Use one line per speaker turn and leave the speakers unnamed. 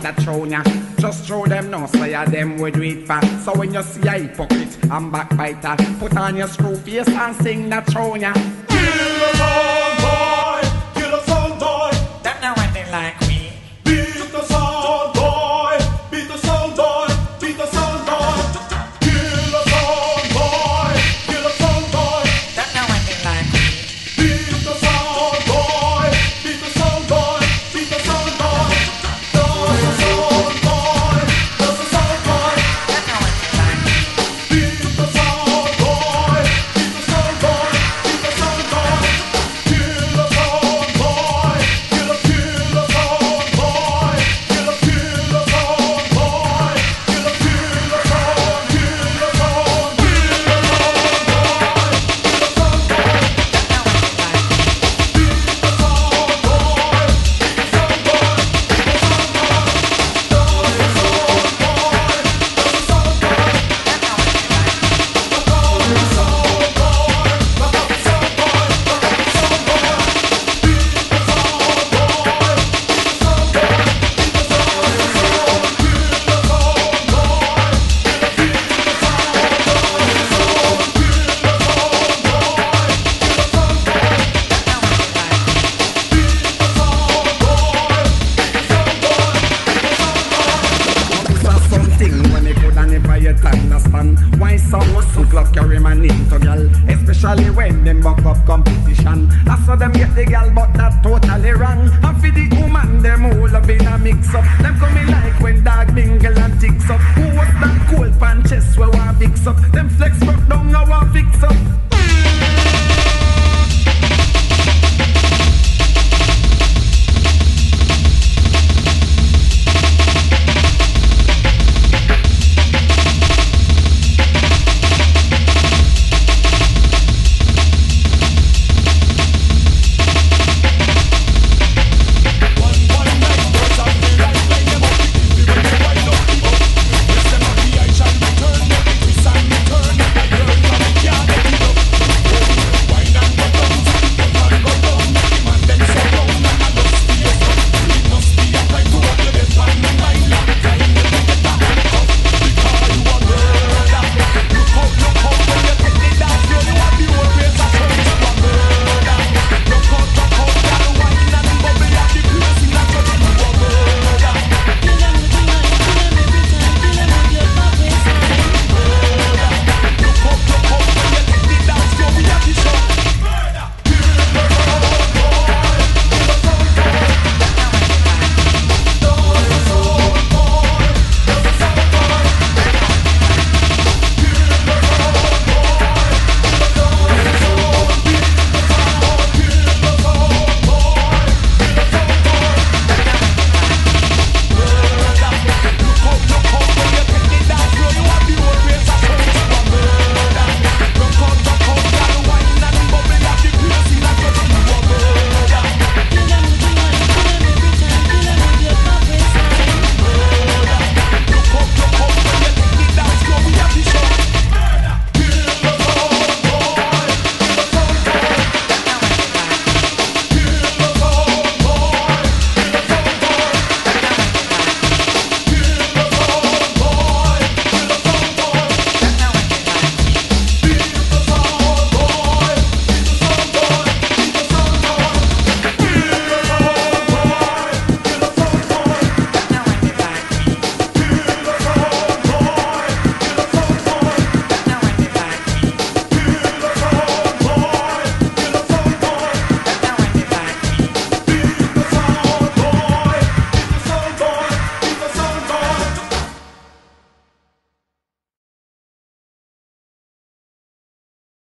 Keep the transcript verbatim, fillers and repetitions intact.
that throne ya. Just throw them no, so ya them we do it fast. So when you see a hypocrite and backbiter, put on your screw face and sing that throne ya.
Kill a sound boy, kill a sound boy.
Them now when they like me.
Beat the sound boy, beat the sound boy, beat the sound boy. Kill a sound boy, kill a sound boy.
Them now when they like me.
Beat the sound boy, beat the sound boy, beat the sound boy. Does the sound boy, does the sound boy.
Them now when they like me.
Beat the sound boy, beat the sound boy, beat the sound boy. Kill a sound boy, kill a kill a sound boy, kill a kill a sound boy, kill a kill a sound, kill a sound, kill a sound boy, kill a sound boy, kill a sound boy.
This is something when they could never yet understand. Why some hustle club carry my name to girl, especially when them buck up competition. I saw them get the girl, but that totally wrong. And for the woman, them all up in a mix up. Them coming like when dog mingle and ticks up. Who was that cold pan chest where one fix up?